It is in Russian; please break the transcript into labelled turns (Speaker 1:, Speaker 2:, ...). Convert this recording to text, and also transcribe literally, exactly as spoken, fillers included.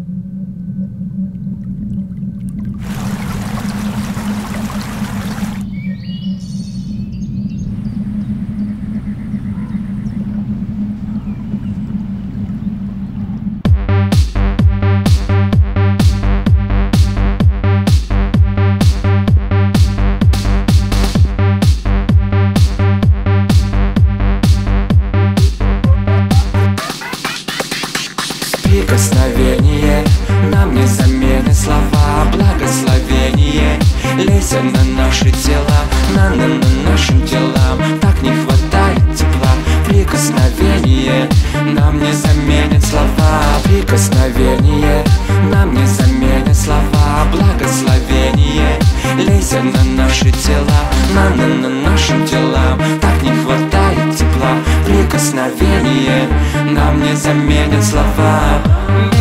Speaker 1: Прикосновение нам не заменит слова. Благословение лейся на наши тела, на, на, на нашим телам. Так не хватает тепла. Прикосновение нам не заменит слова. Прикосновение нам не заменит слова. Благословение лейся на наши тела, на, на, на нашим телам. Так не хватает тепла. Прикосновение нам не заменит слова.